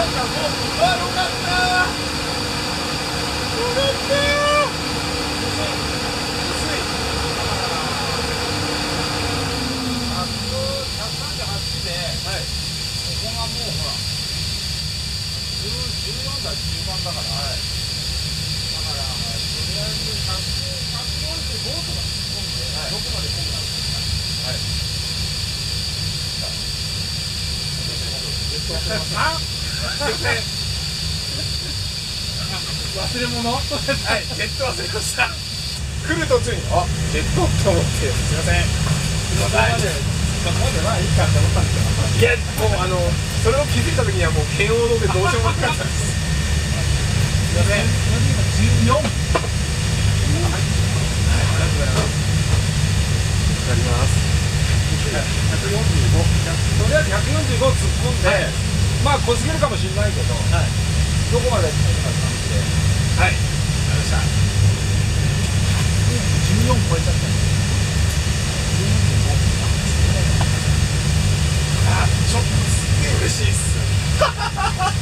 忘れ物？はい、 ジェット忘れました。来る途中に、あ、ジェットって思って、すいません。 ここまではいいかって思ったんですけど。いや、もうそれを気づいた時にはもう圏央道でどうしようもなかったです。すいません。 14。はい、 ありがとうございます。やります。 145。とりあえず145突っ込んで、まあ濃すぎるかもしれないけど、どこまで行くか感じで。 はい、わかりました。 14超えちゃった。 あ、ちょっとすっげえ嬉しいっす。